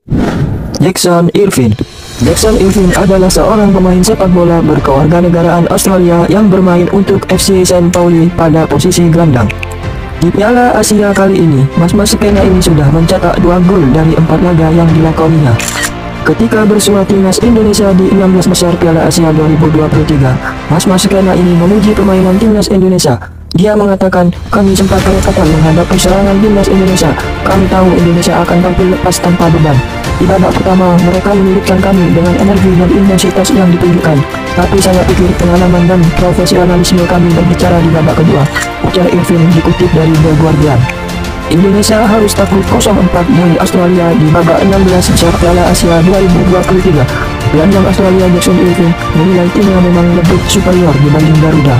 Jackson Irvine. Jackson Irvine adalah seorang pemain sepak bola berkewarganegaraan Australia yang bermain untuk FC St. Pauli pada posisi gelandang. Di Piala Asia kali ini, Mas-Mas Skena ini sudah mencetak 2 gol dari 4 laga yang dilakoninya. Ketika bersua timnas Indonesia di 16 besar Piala Asia 2023, Mas-Mas Skena ini memuji permainan timnas Indonesia. Dia mengatakan, kami sempat kerekatan menghadapi serangan timnas Indonesia. Kami tahu Indonesia akan tampil lepas tanpa beban. Di babak pertama, mereka menyulitkan kami dengan energi dan intensitas yang ditunjukkan. Tapi saya pikir pengalaman dan profesionalisme kami berbicara di babak kedua, ujar Irvine dikutip dari The Guardian. Indonesia harus takluk 0-4 dari Australia di babak 16 besar Piala Asia 2023. Gelandang Australia Jackson Irvine menilai timnya memang lebih superior dibanding Garuda.